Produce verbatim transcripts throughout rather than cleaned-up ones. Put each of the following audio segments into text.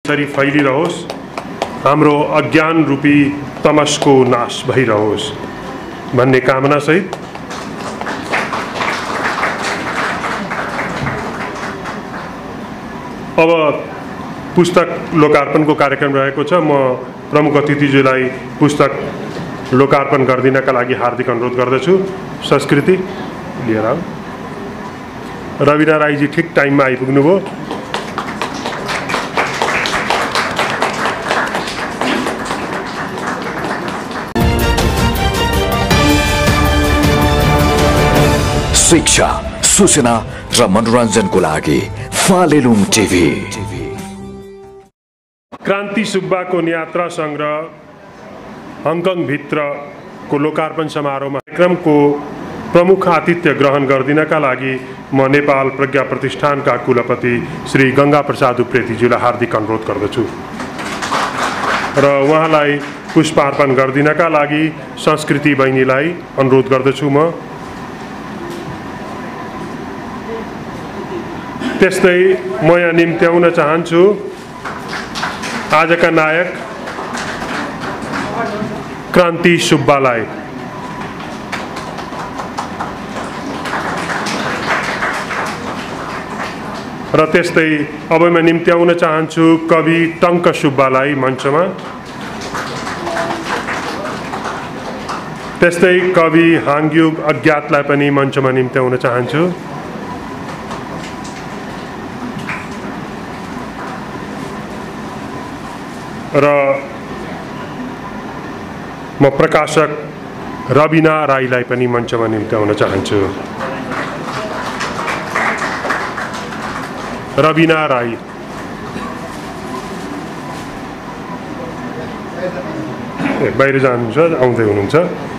यसरी फैलिरहोस्, हाम्रो अज्ञान रूपी तमसको नाश भइरहोस् भन्ने कामना सहित अब पुस्तक लोकार्पणको कार्यक्रम रहेको छ। म प्रमुख अतिथिज्यूलाई पुस्तक लोकार्पण गरिदिनका लागि हार्दिक अनुरोध गर्दछु। संस्कृति लिएर आऊ। रविना राईजी ठिक टाइममा आइपुग्नुभयो। शिक्षा, सूचना र मनोरञ्जनको लागि फालेलुङ टिभी। क्रान्ति सुब्बाको यात्रा सङ्ग्रह हङकङ भित्रको लोकार्पण समारोहमा कार्यक्रमको प्रमुख आतिथ्य ग्रहण गरिदिनका लागि म नेपाल प्रज्ञा प्रतिष्ठानका कुलपति श्री गंगा प्रसाद उप्रेतीज्यूलाई हार्दिक अनुरोध गर्दछु र उहाँलाई पुष्पार्पण गरिदिनका लागि संस्कृति बहिनीलाई अनुरोध गर्दछु। म त्यस्तै म यहाँ निम्त्याउन चाहन्छु आजका नायक क्रान्ति सुब्बालाई। र त्यस्तै अब म निम्त्याउन चाहन्छु कवि टङ्क सुब्बालाई मञ्चमा। त्यस्तै कवि हाङयुग अज्ञातलाई पनि मञ्चमा निम्त्याउन चाहन्छु। र म प्रकाशक रविना राईलाई पनि मञ्चमा निम्त्याउन चाहन्छु। रविना राई बाहिर जानुहुन्छ, आउँदै हुनुहुन्छ।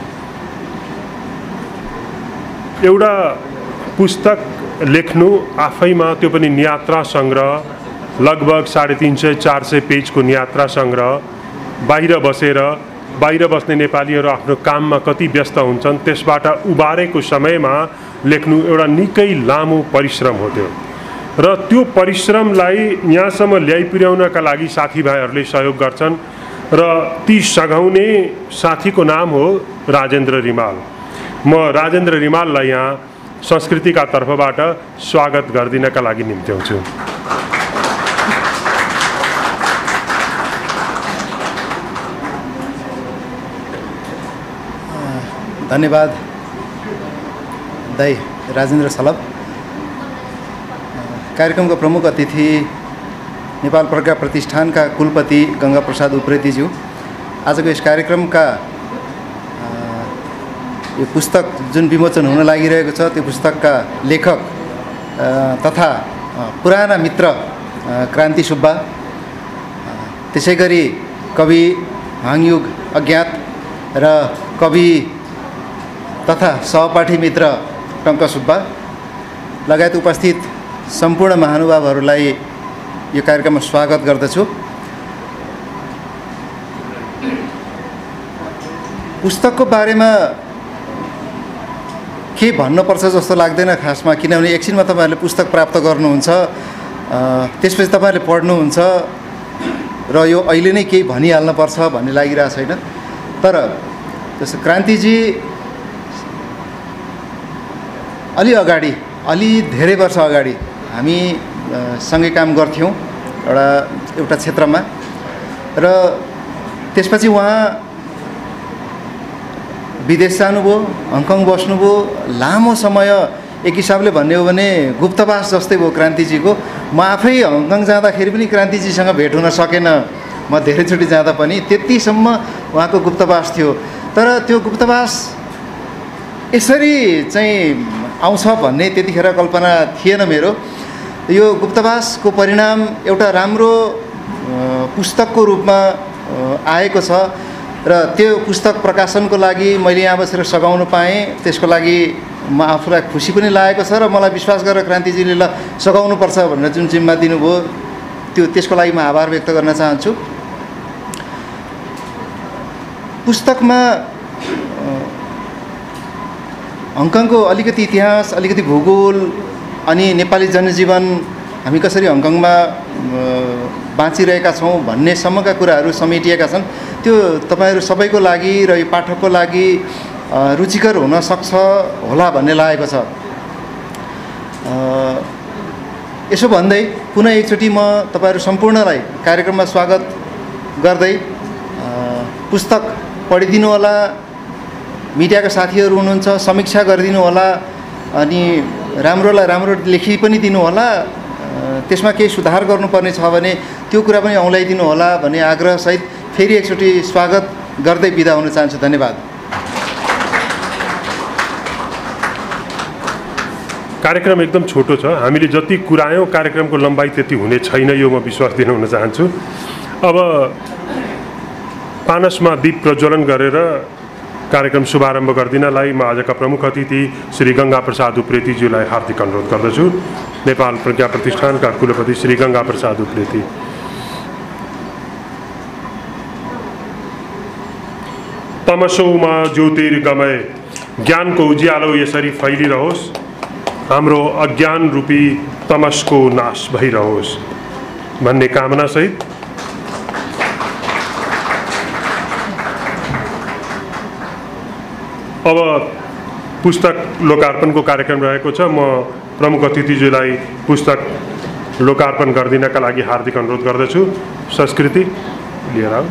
एउटा पुस्तक लेख्नु आफैमा, त्यो पनि यात्रा सङ्ग्रह, लगभग साढे तीन सय चार सय पेजको यात्रा सङ्ग्रह, बाहिर बसेर बाहिर बस्ने नेपालीहरू आफ्नो काममा कति व्यस्त हुन्छन् त्यसबाट उबारेको समयमा लेख्नु एउटा निकै लामो परिश्रम हो त्यो। र त्यो परिश्रमलाई यहाँसम्म ल्याइ पुर्याउनका लागि साथीभाइहरूले सहयोग गर्छन् र ती सघाउने साथीको नाम हो राजेन्द्र रिमाल। म राजेन्द्र रिमाललाई यहाँ संस्कृतिका तर्फबाट स्वागत गरिदिनका लागि निम्त्याउँछु। धन्यवाद दाई राजेन्द्र सलभ। कार्यक्रमको प्रमुख अतिथि नेपाल प्रज्ञा प्रतिष्ठानका कुलपति गंगा प्रसाद उप्रेतीज्यू, आजको यस कार्यक्रमका यो पुस्तक जुन विमोचन हुन लागिरहेको छ त्यो पुस्तकका लेखक तथा पुराना मित्र क्रान्ति सुब्बा, त्यसै गरी कवि हाङयुग अज्ञात र कवि तथा सहपाठी मित्र टङ्क सुब्बा लगायत उपस्थित सम्पूर्ण महानुभावहरूलाई यो कार्यक्रममा स्वागत गर्दछु। पुस्तकको बारेमा के भन्नुपर्छ जस्तो लाग्दैन खासमा, किनभने एकछिनमा तपाईँहरूले पुस्तक प्राप्त गर्नुहुन्छ, त्यसपछि तपाईँहरूले पढ्नुहुन्छ र यो अहिले नै केही भनिहाल्नुपर्छ भन्ने लागिरहेको छैन। तर जस्तो क्रान्तिजी अलि अगाडि, अलि धेरै वर्ष अगाडि हामी सँगै काम गर्थ्यौँ एउटा एउटा क्षेत्रमा, र त्यसपछि उहाँ विदेश जानुभयो, हङकङ बस्नुभयो, लामो समय एक हिसाबले भन्ने हो भने गुप्तवास जस्तै भयो क्रान्तिजीको। म आफै हङकङ जाँदाखेरि पनि क्रान्तिजीसँग भेट हुन सकेन, म धेरैचोटि जाँदा पनि, त्यतिसम्म उहाँको गुप्तवास थियो। तर त्यो गुप्तवास यसरी चाहिँ आउँछ भन्ने त्यतिखेर कल्पना थिएन मेरो। यो गुप्तवासको परिणाम एउटा राम्रो पुस्तकको रूपमा आएको छ र त्यो पुस्तक प्रकाशनको लागि मैले यहाँ बसेर सघाउन पाएँ, त्यसको लागि म आफूलाई खुसी पनि लागेको छ र मलाई विश्वास गरेर क्रान्तिजीले ल सघाउनुपर्छ भनेर जुन जिम्मा दिनुभयो त्यो त्यसको लागि म आभार व्यक्त गर्न चाहन्छु। पुस्तकमा हङकङको अलिकति इतिहास, अलिकति भूगोल अनि नेपाली जनजीवन, हामी कसरी हङकङमा बाँचिरहेका छौँ भन्नेसम्मका कुराहरू समेटिएका छन्। त्यो तपाईँहरू सबैको लागि र यो पाठकको लागि रुचिकर हुन सक्छ होला भन्ने लागेको छ। यसो भन्दै पुनः एकचोटि म तपाईँहरू सम्पूर्णलाई कार्यक्रममा स्वागत गर्दै पुस्तक पढिदिनु होला, मिडियाका साथीहरू हुनुहुन्छ समीक्षा गरिदिनु होला, अनि राम्रोलाई राम्रो लेखि पनि दिनु होला, त्यसमा केही सुधार गर्नुपर्ने छ भने त्यो कुरा पनि औँल्याइदिनु होला भन्ने आग्रहसहित फेरि एकचोटि स्वागत गर्दै बिदा हुन चाहन्छु। धन्यवाद। कार्यक्रम एकदम छोटो छ, हामीले जति कुरायौँ कार्यक्रमको लम्बाइ त्यति हुने छैन, यो म विश्वास दिलाउन चाहन्छु। अब पानसमा दीप प्रज्वलन गरेर कार्यक्रम शुभारम्भ गर्दिनलाई म आजका प्रमुख अतिथि श्री गंगा प्रसाद उप्रेतीज्यूलाई हार्दिक अनुरोध गर्दछु। नेपाल प्रज्ञा प्रतिष्ठानका कुलपति श्री गंगा प्रसाद उप्रेती। तमसोमा ज्योतिर्गमय, ज्ञानको उज्यालो यसरी फैलिरहोस्, हाम्रो अज्ञान रूपी तमसको नाश भइरहोस् भन्ने कामना सहित अब पुस्तक लोकार्पणको कार्यक्रम रहेको छ। म प्रमुख अतिथिज्यूलाई पुस्तक लोकार्पण गरिदिनका लागि हार्दिक अनुरोध गर्दछु। संस्कृति लिएर आऊ।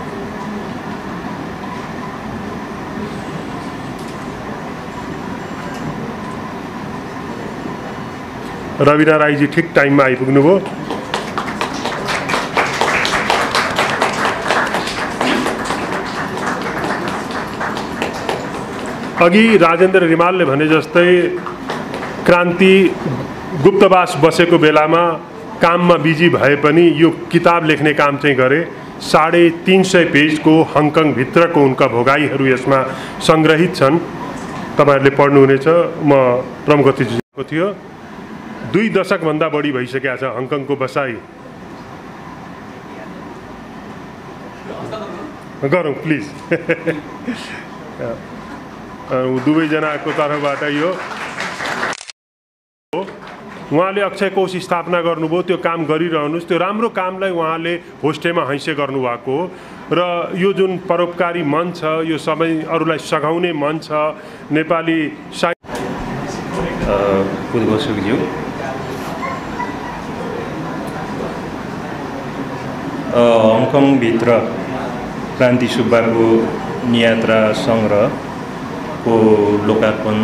रविना राईजी ठिक टाइममा आइपुग्नुभयो। अघि राजेन्द्र रिमालले भने जस्तै क्रान्ति गुप्तवास बसेको बेलामा काममा बिजी भए पनि यो किताब लेख्ने काम चाहिँ गरे। साढे तीन सय पेजको हङकङभित्रको उनका भोगाईहरू यसमा सङ्ग्रहित छन्, तपाईँहरूले पढ्नुहुनेछ। म प्रमुख अतिथिको थियो। दुई दशकभन्दा बढी भइसकेको छ हङकङको बसाई। गरौँ प्लिज। दुवैजनाको तर्फबाट यो उहाँले अक्षय कोष स्थापना गर्नुभयो, त्यो काम गरिरहनुहोस्। त्यो राम्रो कामलाई उहाँले होस्टेमा हैसे गर्नुभएको र यो जुन परोपकारी मन छ, यो सबै अरूलाई सघाउने मन छ नेपाली पुदबसुकज्यू, हङकङभित्र क्रान्ति सुब्बाको नियात्रा सङ्ग्रहको लोकार्पण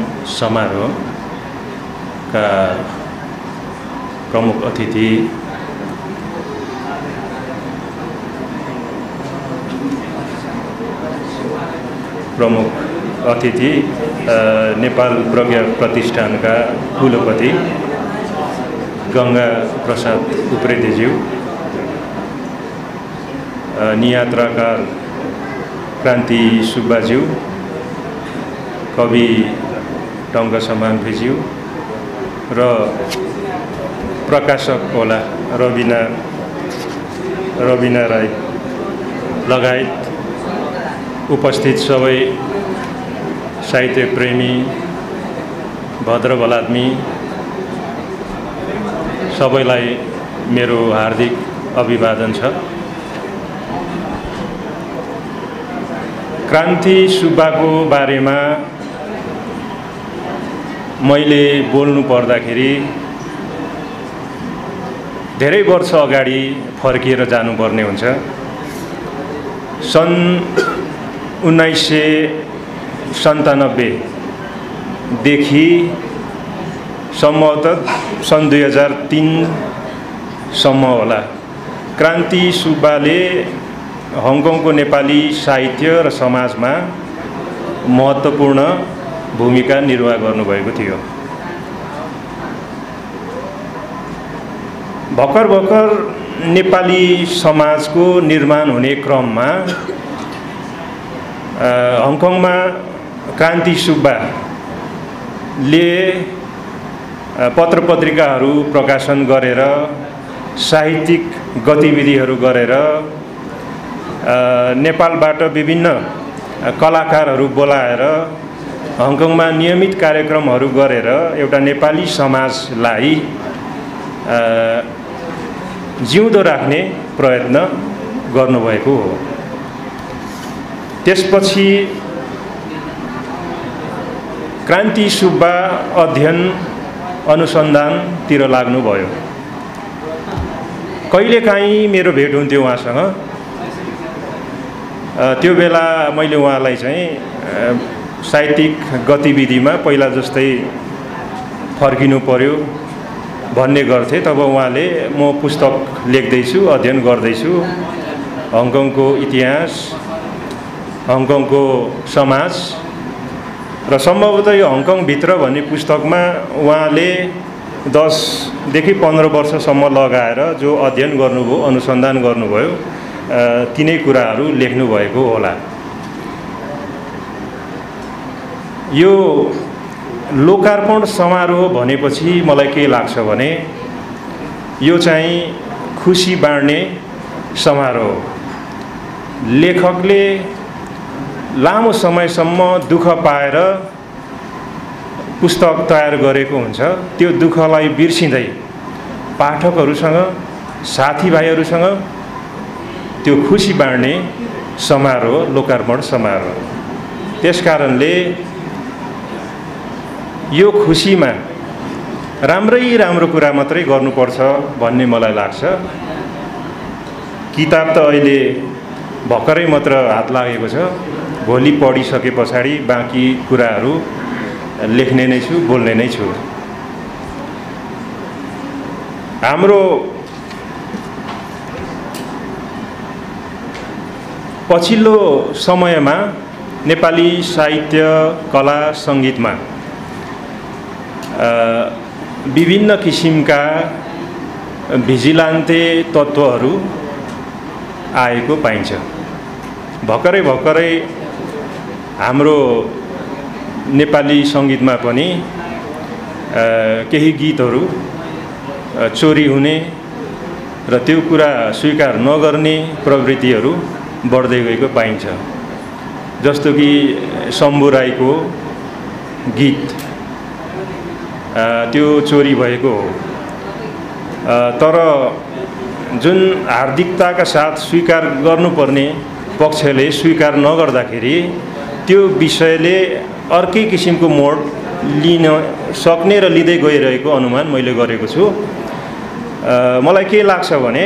समारोहका प्रमुख अतिथि प्रमुख अतिथि नेपाल प्रज्ञा प्रतिष्ठानका कुलपति गंगा प्रसाद उप्रेतीज्यू, नियात्राकार क्रान्ति सुब्बाज्यू, कवि टङ्कसमाङ्फेज्यू र प्रकाशक होला रविना रविना राई लगायत उपस्थित सबै साहित्य प्रेमी भद्र बलात्मी सबैलाई मेरो हार्दिक अभिवादन छ। क्रान्ति सुब्बाको बारेमा मैले बोल्नु पर्दाखेरि धेरै वर्ष अगाडि फर्किएर जानुपर्ने हुन्छ। सन् उन्नाइस सय सन्तानब्बेदेखि सम्भवतः सन् दुई हजार तिनसम्म होला क्रान्ति सुब्बाले हङकङको नेपाली साहित्य र समाजमा महत्त्वपूर्ण भूमिका निर्वाह गर्नुभएको थियो। भर्खर भर्खर नेपाली समाजको निर्माण हुने क्रममा हङकङमा क्रान्ति सुब्बाले पत्र पत्रिकाहरू प्रकाशन गरेर साहित्यिक गतिविधिहरू गरेर नेपालबाट विभिन्न कलाकारहरू बोलाएर हङकङमा नियमित कार्यक्रमहरू गरेर एउटा नेपाली समाजलाई जिउँदो राख्ने प्रयत्न गर्नुभएको हो। त्यसपछि क्रान्ति सुब्बा अध्ययन अनुसन्धानतिर लाग्नुभयो। कहिलेकाहीँ मेरो भेट हुन्थ्यो उहाँसँग। त्यो बेला मैले उहाँलाई चाहिँ साहित्यिक गतिविधिमा पहिला जस्तै फर्किनु पर्यो भन्ने गर्थे। तब उहाँले म पुस्तक लेख्दैछु, अध्ययन गर्दैछु, हङकङको इतिहास, हङकङको समाज र सम्भवतः यो हङकङभित्र भन्ने पुस्तकमा उहाँले दसदेखि पन्ध्र वर्षसम्म लगाएर जो अध्ययन गर्नुभयो, अनुसन्धान गर्नुभयो, तिनै कुराहरू लेख्नुभएको होला। यो लोकार्पण समारोह भनेपछि मलाई के लाग्छ भने यो चाहिँ खुसी बाँड्ने समारोह। लेखकले लामो समयसम्म दुःख पाएर पुस्तक तयार गरेको हुन्छ। त्यो दुःखलाई बिर्सिँदै पाठकहरूसँग, साथीभाइहरूसँग त्यो खुसी बाँड्ने समारोह लोकार्पण समारोह। त्यसकारणले यो खुसीमा राम्रै राम्रो कुरा मात्रै गर्नुपर्छ भन्ने मलाई लाग्छ। किताब त अहिले भर्खरै मात्र हात लागेको छ, भोलि पढिसके पछाडि बाँकी कुराहरू लेख्ने नै छु, बोल्ने नै छु। हाम्रो पछिल्लो समयमा नेपाली साहित्य, कला, सङ्गीतमा विभिन्न किसिमका भिजिलान्ते तत्त्वहरू आएको पाइन्छ। भर्खरै भर्खरै हाम्रो नेपाली सङ्गीतमा पनि केही गीतहरू चोरी हुने र त्यो कुरा स्वीकार नगर्ने प्रवृत्तिहरू बढ्दै गएको पाइन्छ। जस्तो कि शम्भु राईको गीत त्यो चोरी भएको हो। तर जुन हार्दिकताका साथ स्वीकार गर्नुपर्ने पक्षले स्वीकार नगर्दाखेरि त्यो विषयले अर्कै किसिमको मोड लिन सक्ने र लिँदै गइरहेको अनुमान मैले गरेको छु। मलाई के लाग्छ भने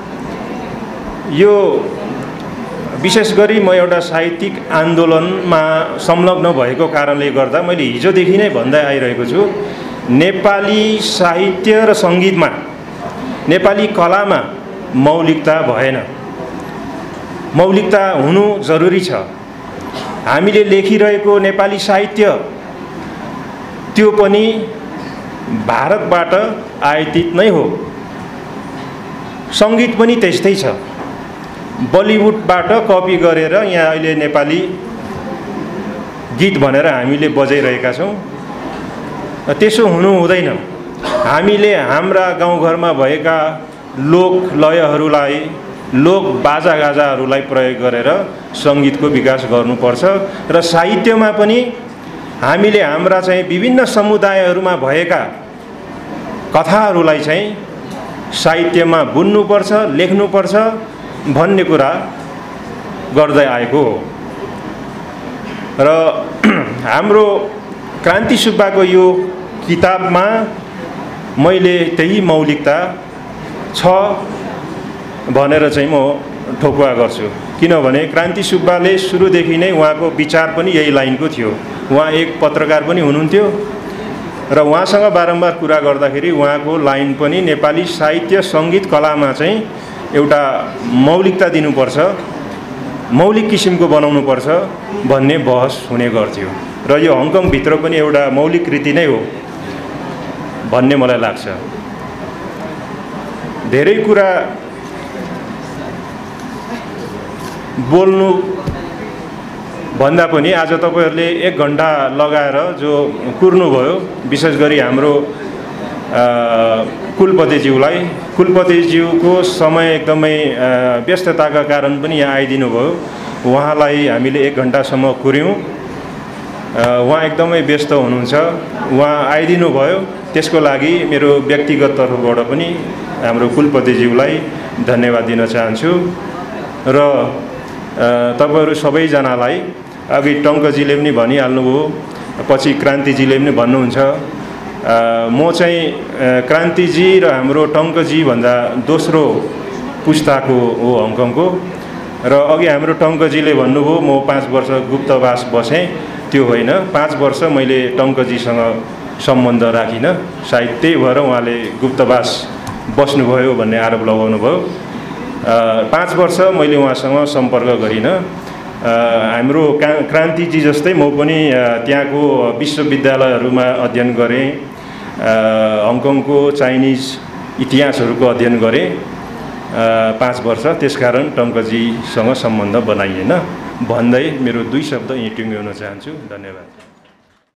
यो विशेष गरी म एउटा साहित्यिक आन्दोलनमा संलग्न भएको कारणले गर्दा मैले हिजोदेखि नै भन्दै आइरहेको छु, नेपाली साहित्य र सङ्गीतमा, नेपाली कलामा मौलिकता भएन। मौलिकता हुनु जरुरी छ। हामीले लेखिरहेको नेपाली साहित्य त्यो पनि भारतबाट आयातित नै हो। सङ्गीत पनि त्यस्तै छ। बलिउडबाट कपी गरेर यहाँ अहिले नेपाली गीत भनेर हामीले बजाइरहेका छौँ। त्यसो हुनु हुँदैन। हामीले हाम्रा गाउँघरमा भएका लोक लयहरूलाई, लोक बाजागाजाहरूलाई प्रयोग गरेर सङ्गीतको विकास गर्नुपर्छ र साहित्यमा पनि हामीले हाम्रा चाहिँ विभिन्न समुदायहरूमा भएका कथाहरूलाई चाहिँ साहित्यमा बुन्नुपर्छ, लेख्नुपर्छ भन्ने कुरा गर्दै आएको हो। र हाम्रो क्रान्ति सुब्बाको यो किताबमा मैले त्यही मौलिकता छ भनेर चाहिँ म ठोकुवा गर्छु। किनभने क्रान्ति सुब्बाले सुरुदेखि नै उहाँको विचार पनि यही लाइनको थियो। उहाँ एक पत्रकार पनि हुनुहुन्थ्यो र उहाँसँग बारम्बार कुरा गर्दाखेरि उहाँको लाइन पनि नेपाली साहित्य, सङ्गीत, कलामा चाहिँ एउटा मौलिकता दिनुपर्छ, मौलिक किसिमको बनाउनुपर्छ भन्ने बहस हुने गर्थ्यो। र यो हङकङभित्र पनि एउटा मौलिक कृति नै हो भन्ने मलाई लाग्छ। धेरै कुरा बोल्नु भन्दा पनि आज तपाईहरूले एक घन्टा लगाएर जो कुर्नुभयो, विशेष गरी हाम्रो कुलपतिज्यूलाई, कुलपतिज्यूको समय एकदमै व्यस्तताका कारण पनि यहाँ आइदिनु भयो। उहाँलाई हामीले एक घन्टासम्म कुर्यौँ उहाँ एकदमै व्यस्त हुनुहुन्छ, उहाँ आइदिनु भयो, त्यसको लागि मेरो व्यक्तिगत तर्फबाट पनि हाम्रो कुलपतिज्यूलाई धन्यवाद दिन चाहन्छु। र तपाईँहरू सबैजनालाई अघि टङ्कजीले पनि भनिहाल्नुभयो, पछि क्रान्तिजीले पनि भन्नुहुन्छ, म चाहिँ क्रान्तिजी र हाम्रो टङ्कजी भन्दा दोस्रो पुस्ताको हो हङकङको। र अघि हाम्रो टङ्कजीले भन्नुभयो म पाँच वर्ष गुप्तवास बसेँ, त्यो होइन, पाँच वर्ष मैले टङ्कजीसँग सम्बन्ध राखिनँ, सायद त्यही भएर उहाँले गुप्तवास बस्नुभयो भन्ने आरोप लगाउनु भयो। पाँच वर्ष मैले उहाँसँग सम्पर्क गरिनँ। हाम्रो क्रान्तिजी जस्तै म पनि त्यहाँको विश्वविद्यालयहरूमा अध्ययन गरेँ, हङकङको चाइनिज इतिहासहरूको अध्ययन गरेँ पाँच वर्ष, त्यसकारण टङ्कजीसँग सम्बन्ध बनाइएन भन्दै मेरो दुई शब्द यहीँ टुङ्ग्याउन चाहन्छु। धन्यवाद।